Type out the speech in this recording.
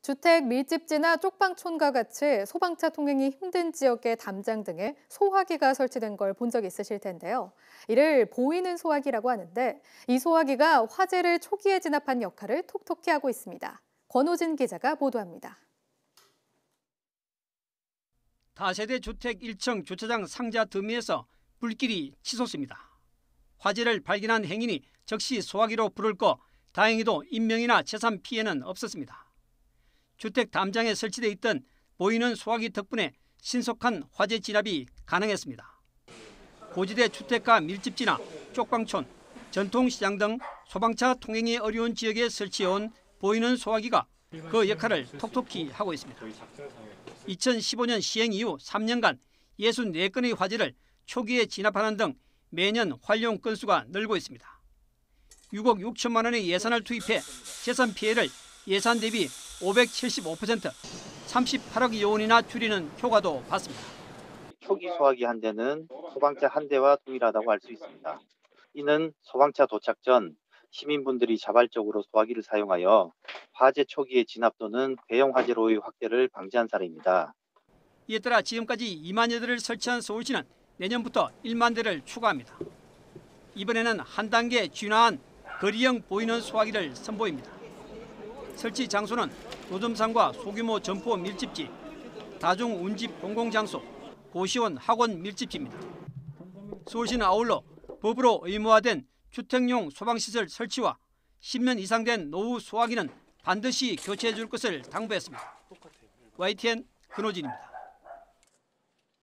주택 밀집지나 쪽방촌과 같이 소방차 통행이 힘든 지역의 담장 등에 소화기가 설치된 걸 본 적 있으실 텐데요. 이를 보이는 소화기라고 하는데 이 소화기가 화재를 초기에 진압하는 역할을 톡톡히 하고 있습니다. 권호진 기자가 보도합니다. 다세대 주택 1층 주차장 상자 더미에서 불길이 치솟습니다. 화재를 발견한 행인이 즉시 소화기로 불을 꺼 다행히도 인명이나 재산 피해는 없었습니다. 주택 담장에 설치돼 있던 보이는 소화기 덕분에 신속한 화재 진압이 가능했습니다. 고지대 주택가 밀집지나 쪽방촌, 전통시장 등 소방차 통행이 어려운 지역에 설치해온 보이는 소화기가 그 역할을 톡톡히 하고 있습니다. 2015년 시행 이후 3년간 64건의 화재를 초기에 진압하는 등 매년 활용 건수가 늘고 있습니다. 6억 6천만 원의 예산을 투입해 재산 피해를 예산 대비 575%, 38억 원이나 줄이는 효과도 봤습니다. 초기 소화기 한 대는 소방차 한 대와 동일하다고 할 수 있습니다. 이는 소방차 도착 전 시민분들이 자발적으로 소화기를 사용하여 화재 초기의 진압 또는 대형 화재로의 확대를 방지한 사례입니다. 이에 따라 지금까지 2만여 대를 설치한 서울시는 내년부터 1만 대를 추가합니다. 이번에는 한 단계 진화한 거리형 보이는 소화기를 선보입니다. 설치 장소는 노점상과 소규모 점포 밀집지, 다중 운집 공공장소, 고시원 학원 밀집지입니다. 서울시는 아울러 법으로 의무화된 주택용 소방시설 설치와 10년 이상 된 노후 소화기는 반드시 교체해 줄 것을 당부했습니다. YTN 근호진입니다.